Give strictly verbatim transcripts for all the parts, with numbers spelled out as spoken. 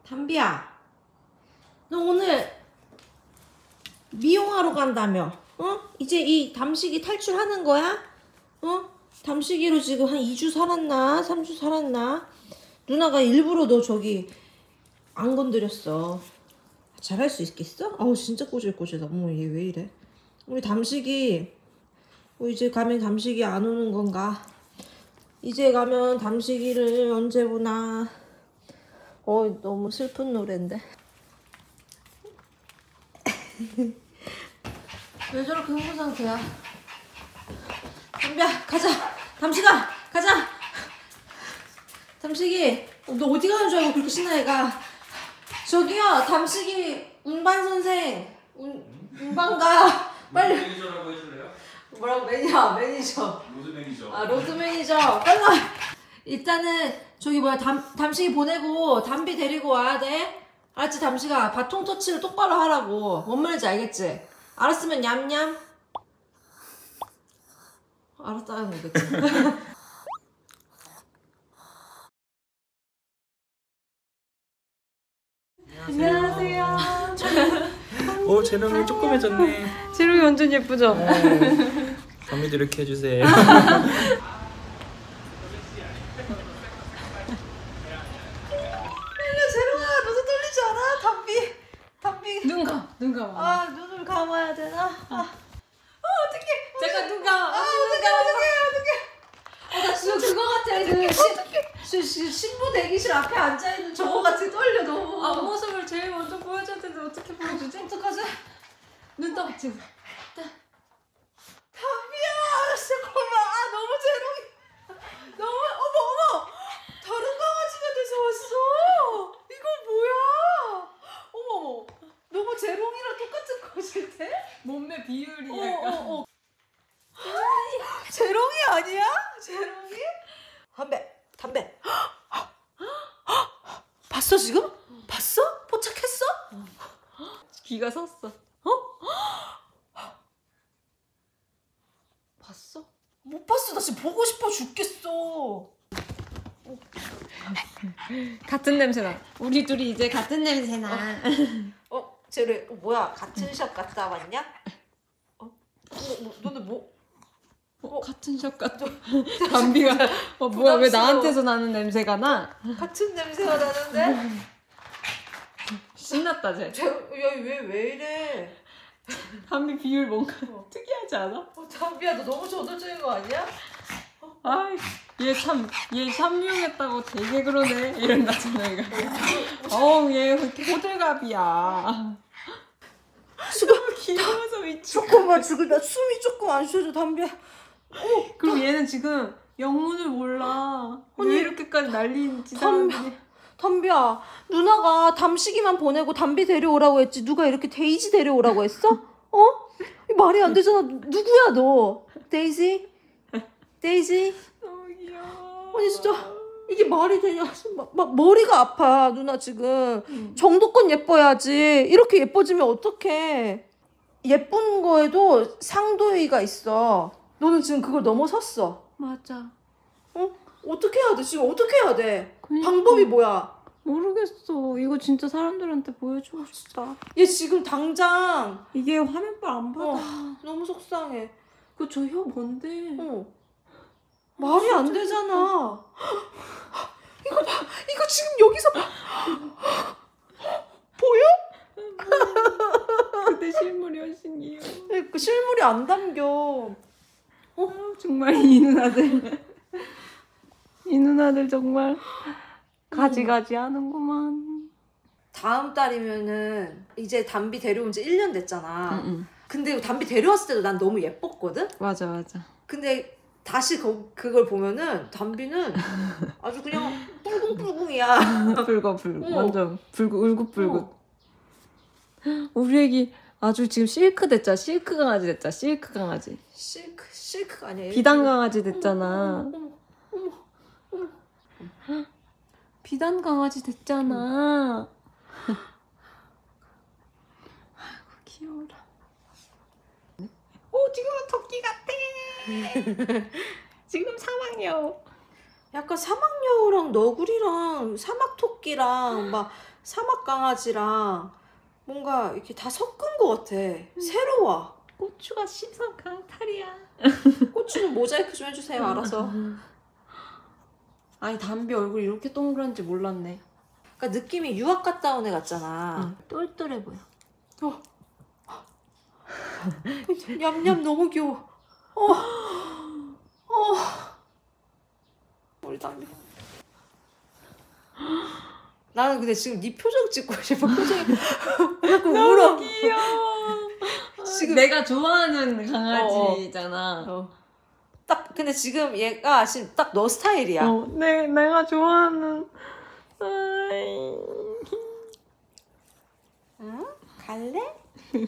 담비야, 너 오늘 미용하러 간다며? 어? 이제 이 담식이 탈출하는 거야? 어? 담식이로 지금 한 이 주 살았나? 삼 주 살았나? 누나가 일부러 너 저기 안 건드렸어. 잘할 수 있겠어? 어우 진짜 꼬질꼬질하다. 어머 얘 왜 이래? 우리 담식이 뭐 이제 가면 담식이 안 오는 건가? 이제 가면 담식이를 언제 보나? 어 너무 슬픈 노래인데. 왜 저렇게 흥분 상태야? 담비야 가자. 담식아 가자. 담식이 너 어디 가는 줄 알고 그렇게 신나게 가. 저기요 담식이 운반 선생 운, 운반가 빨리. 매니저라고 해줄래요? 뭐라고? 매니저 매니저 로드 매니저. 아 로드 매니저 빨리 와. 일단은 저기 뭐야 담, 담식이 보내고 담비 데리고 와야 돼. 알았지 담식아? 바통 터치를 똑바로 하라고. 뭔 말인지 알겠지? 알았으면 냠냠. 알았다는 거겠지. 안녕하세요. 오 재롱이 조그매졌네. 재롱이 완전 예쁘죠? 담비도 이렇게 해주세요. 재롱아 너도 떨리지 않아? 담비 담비 눈 감, 눈 감. 아 눈을 감아야 되나? 아, 아 어떡해. 잠깐 눈 감. 아 어떡해 어떡해 어떡해. 어, 나 지금 그거 같아. 그 시, 시, 신부 대기실 앞에 앉아있는 저거 같이 떨려 너무. 앞모습을 제일 먼저 보여줘야 되는데 어떻게 보여주지? 어떡하지? 눈 떠, 지금. 담비야 잠깐만. 아 너무 재롱이 너무 어머 어머 다른 강아지가 돼서 왔어. 이거 뭐야? 어머 어머 너무 재롱이랑 똑같은 것인데? 몸매 비율이 어, 약간. 어, 어. 아니, 재롱이 아니야? 재롱이? 담배, 담배. 봤어 지금? 봤어? 포착했어? 귀가 섰어. 봤어? 못 봤어. 나 지금 보고 싶어 죽겠어. 같은 냄새나. 우리 둘이 이제 같은 냄새나. 어, 쟤를 어, 뭐야? 같은 샵 갔다 왔냐? 어, 뭐, 뭐, 너는 뭐? 어, 같은 샵 같아. 담비가 어 뭐야 왜 나한테서 나는 냄새가 나? 같은 냄새가 나는데? 신났다 쟤. 야왜 왜 이래? 담비 비율 뭔가 특이하지 않아? 어, 담비야 너 너무 저돌적인 거 아니야? 아이 얘 참 얘 삼육했다고 되게 그러네 이런다잖아 얘가. 어우 얘 호들갑이야. 수고 귀여워서 미치. 조금만 죽을 나 숨이 조금 안 쉬어져 담비야. 어, 그리고 얘는 지금 영문을 몰라. 아니, 왜 이렇게까지 난리인지 담- 사람들이. 담비야 누나가 담식이만 보내고 담비 데려오라고 했지 누가 이렇게 데이지 데려오라고 했어? 어? 말이 안 되잖아. 누구야 너? 데이지? 데이지? 너무 귀여워. 아니 진짜 이게 말이 되냐. 막, 막 머리가 아파 누나 지금. 응. 정도껏 예뻐야지. 이렇게 예뻐지면 어떡해. 예쁜 거에도 상도의가 있어. 너는 지금 그걸 넘어섰어. 맞아. 어? 어떻게 해야 돼? 지금 어떻게 해야 돼? 그러니까. 방법이 뭐야? 모르겠어. 이거 진짜 사람들한테 보여주고 싶다. 얘 지금 당장 이게 화면빨 안 받아. 어, 너무 속상해. 그 저 혀 뭔데? 어. 말이 안 되잖아. 이거 봐. 이거 지금 여기서 봐. 보여? 그때 실물이 훨씬 귀여워. 그 실물이 안 담겨. 어? 정말 이 누나들. 이 누나들 정말 가지가지 하는구만. 다음 달이면은 이제 담비 데려온 지 일 년 됐잖아. 응, 응. 근데 담비 데려왔을 때도 난 너무 예뻤거든? 맞아 맞아. 근데 다시 거, 그걸 보면은 담비는 아주 그냥 뿔궁뿔궁이야. 붉어 붉어. 어. 완전 붉고 울긋불긋. 어. 우리 애기 아주 지금 실크 됐잖아. 실크 강아지 됐잖아. 실크 강아지. 실크, 실크가 아니야. 비단 강아지 됐잖아. 어머, 어머, 어머. 비단 강아지 됐잖아. 아이고 귀여워라. 오징어 토끼 같아. 지금 사막여우. 약간 사막여우랑 너구리랑 사막토끼랑 막 사막 강아지랑 뭔가 이렇게 다 섞은 것 같아. 새로워. 고추가 시선 강탈이야. 고추는 모자이크 좀 해주세요. 알아서. 아니 담비 얼굴 이렇게 동그란지 몰랐네. 그러니까 느낌이 유학 갔다 온 애 같잖아. 응. 똘똘해 보여. 어. 냠냠 너무 귀여워. 어. 어. 우리 담비. 나는 근데 지금 네 표정 찍고 싶어. 표정이 자꾸 울어. 귀여워. 지금 내가 좋아하는 강아지잖아. 어. 딱 근데 지금 얘가 지금 딱 너 스타일이야. 어, 내, 내가 좋아하는. 아이. 응? 갈래?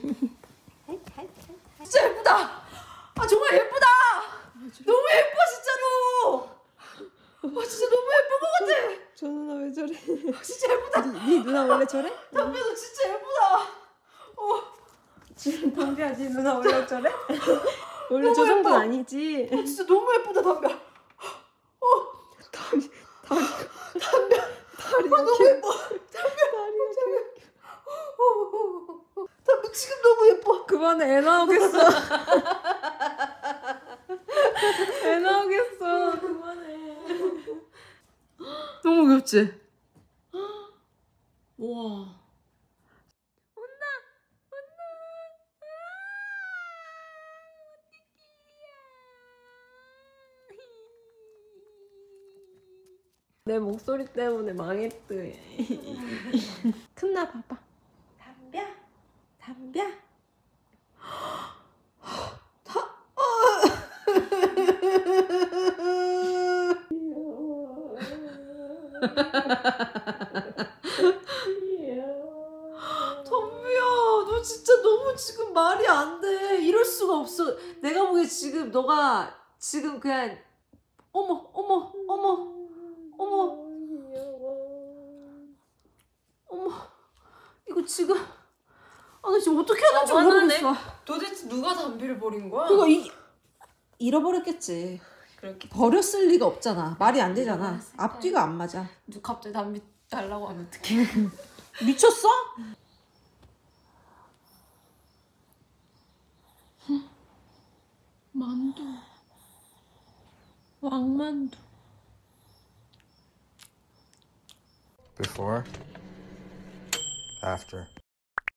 진짜 예쁘다. 아 정말 예쁘다. 너무 예뻐 진짜로. 와 진짜 너무 예쁜 것 같아. 저 누나 왜 저래? 진짜 예쁘다. 네 누나 원래 저래? 담비야 너 진짜 예쁘다. 어. 지금 담비야 네 누나 원래 저래? 원래 저 정도는 예뻐. 아니지. 어, 진짜 너무 예쁘다 담비야. 어. 다리 다리가 담비야. 다리가 어, 너무 개- 예뻐. 담비야. 담비야. 어, 어, 어. 담비 지금 너무 예뻐. 그만해 애 나오겠어. 애 나오겠어. 그만해. 너무 귀엽지? 우와. 내 목소리 때문에 망했대. 큰나 봐봐. 담비야. 담비야. 담비야, 너 진짜 너무 지금 말이 안 돼. 이럴 수가 없어. 내가 보기에 지금 너가 지금 그냥 어머, 어머, 어머, 어머, 어머. 이거 지금 아, 나 지금 어떻게 해야 될지 아, 화나네. 모르겠어. 도대체 누가 담비를 버린 거야? 그거 이 잃어버렸겠지. 그렇게 버렸을 리가 없잖아. 말이 안 되잖아. 앞뒤가 안 맞아. 누 갑자기 담비 달라고 하면 어떡해? 미쳤어? 만두. 왕만두. Before, after.